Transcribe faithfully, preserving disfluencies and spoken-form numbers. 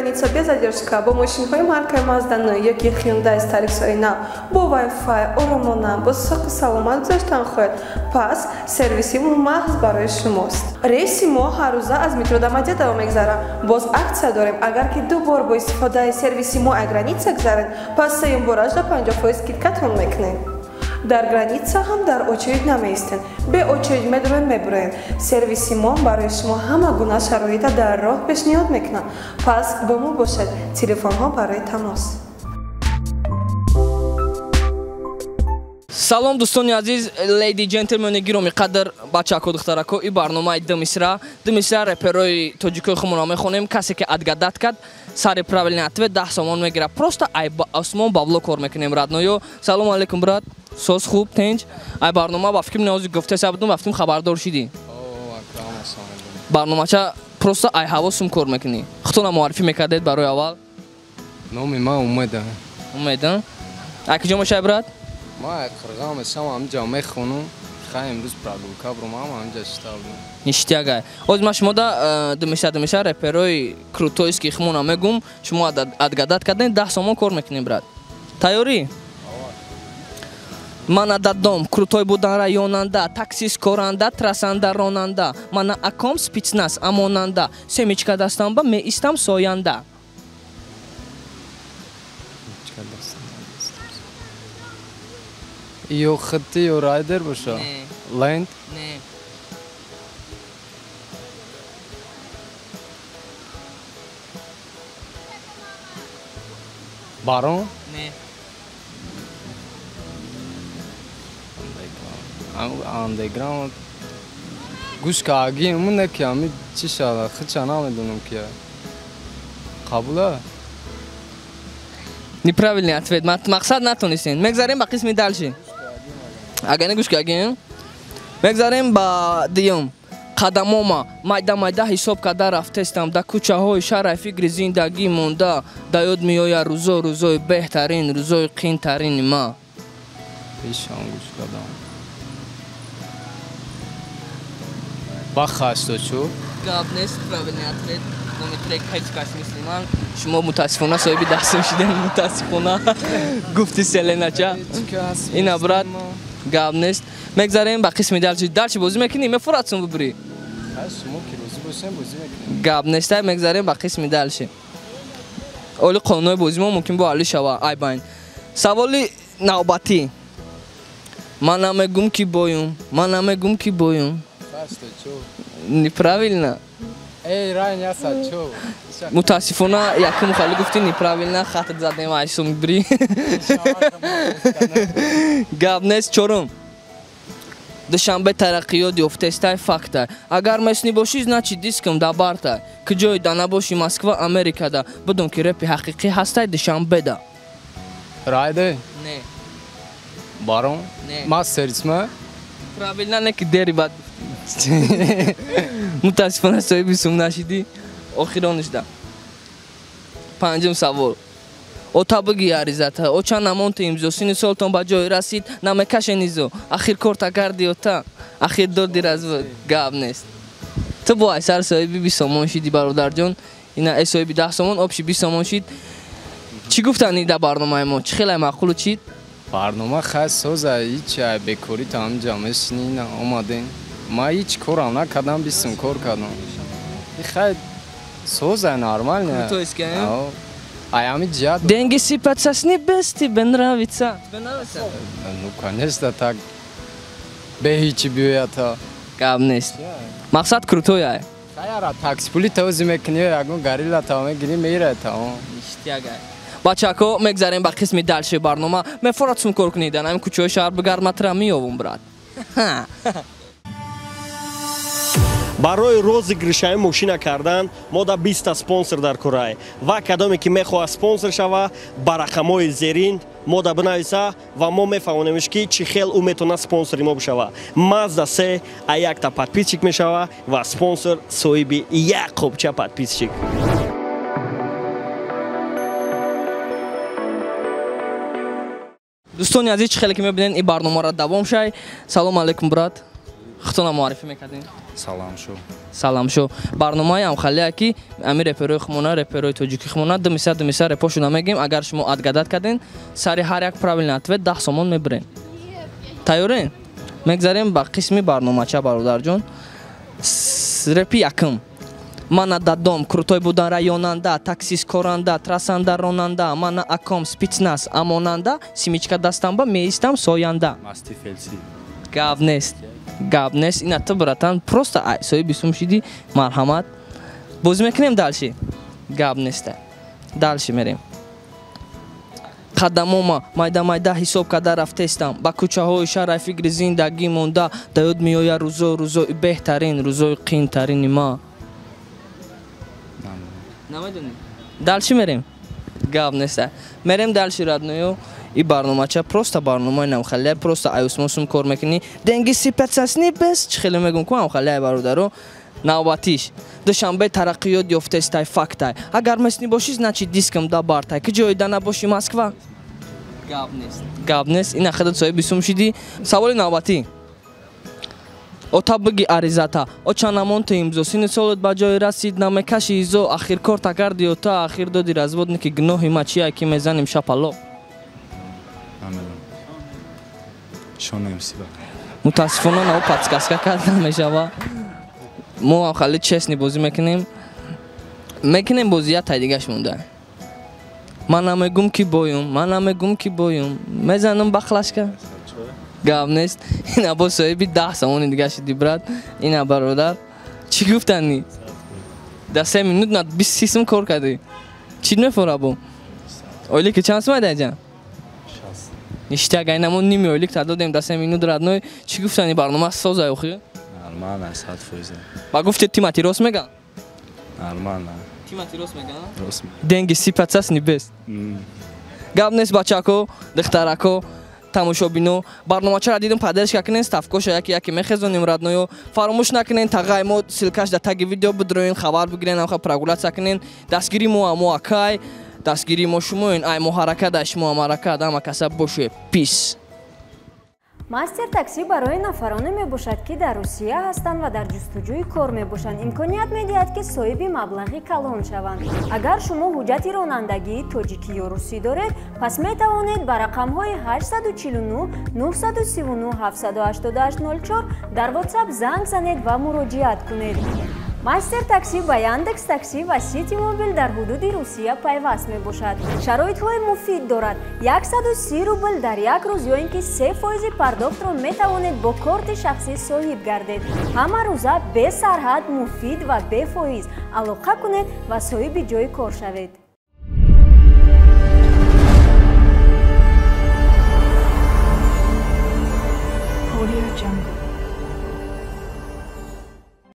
граница без задержка, бо машинҳои маркаи Mazda яки Hyundai Starex бо Wi-Fi оромона бо соҳу саломат гузаштан хоҳед. Пас сервиси маҳз барои шумост. Рейси мо ҳар рӯза аз метро Домодедово мегзарад. Боз аксия дорем, агар ки ду бор бо истифодаи сервиси мо аз граница гузаред, пас сеюм бораш да панҷоҳ фоиз скидкатон мекунем. Дар граница ҳам дар очередь намеистем. Бе очередь медроем мебурем. Сервиси мо барои шумо ҳама гуна шароита дар роҳ пешниҳод мекунад. Пас бо мо бошед. Телефонҳо барои тамос. Салом дӯстони азиз, леди ҷентлмени гироми қадр, бачако духтарако, и барномаи Дмисра. Дмисра реперои тоҷикои хумона мехонем, касе ки адгадат кад, сари правилни атве даҳ сомон мегира. Просто ай осмон бабло кор мекунем радноё. Салом алейкум брат. Соз хуб, тинҷ. Ай барнома ба фикрим неози гуфтеса будум, ба фикрим хабардор шидӣ. Барномача просто ай ҳавосум кор мекунӣ. Худтона муаррифӣ мекардед барои аввал? Номи ман Умеда. Умеда? Ай киҷо мешавӣ брат? Ман қирғам ҳастам, ҳамҷа мехонам. Хай имрӯз прогулка бурам, ҳамҷа шита будам. Ништягай. Оз ма шумода Дмиса Дмиса реперои крутоист ки хумона мегум, шумо адгадат карден даҳ сомон кор мекунем брат. Тайёрӣ? Мана дадом крутой будан районанда, таксист коранда, трасанда ронанда, мана аком спецназ амонанда, семечка дастамба меистам соянда. Ё хатти ё райдер боша? Ленд? Не. Барон? Не. Андеграунд. Гӯш кардагӣ мунда ки ҳами чӣ шуда? Хича намедонам ки. Қабула? Неправильный ответ. Мақсад натонистен. Мегзарем ба қисми дальши. Агар не гӯш кардагӣ? Мегзарем ба диюм. Қадамома майда-майда ҳисоб карда рафтестам, да кӯчаҳои шаҳри фикри зиндагӣ монда, да ёд меояд рӯзо рӯзои беҳтарин, рӯзои қиинтарини ма. Пешам гӯш кардам. Бахаста чӯ? Гап нест, правильный ответ. Номи трек ҳеҷ кас мислиман. Шумо мутаассифона соҳиби даҳсум шидем, мутаассифона. Гуфти селенача. Ина брат, гап нест. Мегзарем ба қисми дальши. Дальши бозӣ мекунӣ? Мефуратсум бубурӣ? Шумо ки розӣ бошем бозӣ мекунем. Гап нест. Мегзарем ба қисми дальши. Оли қонунои бозимо мумкин бо ҳалли шава. Ай байн. Саволи навбатӣ. Ман намегум ки боюм, ман намегум ки боюм. Неправильно. Эй, рай няса, чё? Мутаассифона якум хали гуфти неправильно, хатт задем ай сум бри. Гап нест. Чорум. Душанбе тараққиёт ёфтестай факта. Агар месни бошӣ, значит дискам да барта. Куҷои да набошӣ Москва, Америкада. Бидун ки репи ҳақиқӣ ҳастай Душанбеда. Райде? Не. Барон? Не. Мастерисма? Правильно не ки дери бад. Мутаассифона соҳиби сум нашидӣ. Охиронишда. Панҷум савол. Отабиги аризата, оча намонта имзо, сини солтон ба ҷой расид, намекаше низо. Ахир корта карди ота, ахир доди развод. Гап нест. Ту бо айсар соҳиби бист сомон шидӣ бародарҷон. Ина э соҳиби даҳ сомон, обши бист сомон шид. Чӣ гуфтани да барномаи мо? Чӣ хеле маъқулу чид? Барнома хай соза, ҳич ай бекорӣ ҳамҷа мешинӣ омадем. Ма ҳич корам накардам, бистум кор кардам. Хай соза нормально. Крутоист ки? Ай ҳами ҷиҳат. Деньги сипать со небес тебе нравится. Тебе нравится? Ну конечно так. Бе ҳичи биёяд та. Гап нест. Мақсад крутой ай. Хаяра такси пули тавзи мекунӣ, ягон гарила та мегирӣ меира та. Ништягай. Бачако мегзарем ба қисми дальши барнома. Мефуратсум кор кунидан, ҳамин кӯчаҳои шаҳр бигарматра меёвум брат. барои розыгришаи мошина кардан мо да биста спонсор дар кораи ва кадоме ки мехоҳад спонсор шава ба рақамҳои зерин мо да бинависа ва мо мефаҳмонемш ки чӣ хел ӯ метавонад спонсори мо бишава. Mazda се а якта подписчик мешава ва спонсор соҳиби як қопча подписчик. дӯстони азиз, чӣ хеле ки мебинед ин барномаро давом шай. Салом алейкум брат. хутона муаррифӣ мекардин? салом шо салом шо. барномаи амхалия ки ами реперои хмона, реперои тоҷикӣ хмона думиса думиса репошуна мегим. Агар шумо адгадат кардин, сари ҳар як правилный ответ даҳ сомон мебирем. Тайёрин? Мегзарем ба қисми барномача бародарҷон. Репи якум. Мана дадом крутой будан раёнанда, таксист коранда, трасанда ронанда, мана аком спецназ амонанда, симичка дастамба меистам соянда. масти фелси Гап нест. Гап нест. Ина ту братан просто айсои бисум шиди. Марҳамат. Боз мекунем дальши. Гап неста. Дальши мерем. қадамома майда-майда ҳисоб карда рафтестам. Ба кӯчаҳои шаҳр фикри зиндагӣ монда. Да ёд меояд рӯзо рӯзои беҳтарин, рӯзои қиинтарини ма. Намедонӣ? Дальши мерем. Гап неста. Мерем дальши радноё. И барномача просто барномаи намхалия просто аюсмосум кор мекунӣ. Денги сипатсасни бес чихеле мегум ку амхалия бародаро. Навбатиш. Душанбе тараққиёт ёфтестай фактай. Агар местни бошӣ, значит дискам да бартай. Ки ҷоида набошӣ Москва? Гап нест. Гап нест. Ина худат соҳи бисум шидӣ. Саволи навбатӣ. Отабиги аризата. Очанамонта имзо. Сини солат ба ҷое расид намекаши изо. Ахир корта карди ота. Ахир доди разводники гуноҳи ма чия ки мезаним шапало. шонем сиба мутаассифона нао подсказка карда мешава. мо ҳам хали честни бозӣ мекунем. Мекунем бозия тай дигаш монда. Ман намегум ки боюм, ман намегум ки боюм. Мезанам бахлашка. Гап нест. Ина бо соҳиби даҳ сомони дига шиди брат. Ина бародар. Чӣ гуфтани? Да се минут на бист сисм кор кардӣ. Чӣ мефора бо? Ойлик ки чанд сум даҷан? Ништяк айнамо ними ойлик тадодем да се минут радной. Чӣ гуфтани барнома соза охи? нормально сад фоиз ба гуфте тимати рост меган? нормально тимати рост меган? рост денги сипатсасни бест. Гап нест бачако, духтарако, тамошобино. Барномачаро дидум паддержка кунен, ставкоша яки яки мехезоним радноё. Фаромӯш накунен тағай мо силкаш да таги видео бидроин, хабар бигирен, амха прогуляция кунен. Дастгири мо амо акай, дастгири мо шумоин, ай мо ҳаракат аш мо ам ҳаракат, ама касаб боше. Пис. Мастер такси барои нафароне мебошад ки дар Русия ҳастанд ва дар ҷустуҷӯи кор мебошанд. Имконият медиҳад ки соҳиби маблағи калон шаванд. Агар шумо ҳуҷҷати ронандагии тоҷикӣ ё русӣ доред, пас метавонед ба рақамҳои ҳаштсад у чилу нӯ нӯҳсад у сиву нӯ ҳафтсад у ҳаштоду ҳашт нӯл чор дар WhatsApp занг занед ва муроҷиат кунед. Мастер такси ба Яндекс такси ва Сити Мобил дар ҳудуди Русия пайваст мебошад. Шароитҳои муфид дорад. яксаду си рубл дар як рӯз ё ин ки се фоизи пардохтро метавонед бо корти шахсӣ соҳиб гардед. Ҳама рӯза бе сарҳад, муфид ва бе фоиз. Алоқа кунед ва соҳиби ҷойи кор шавед.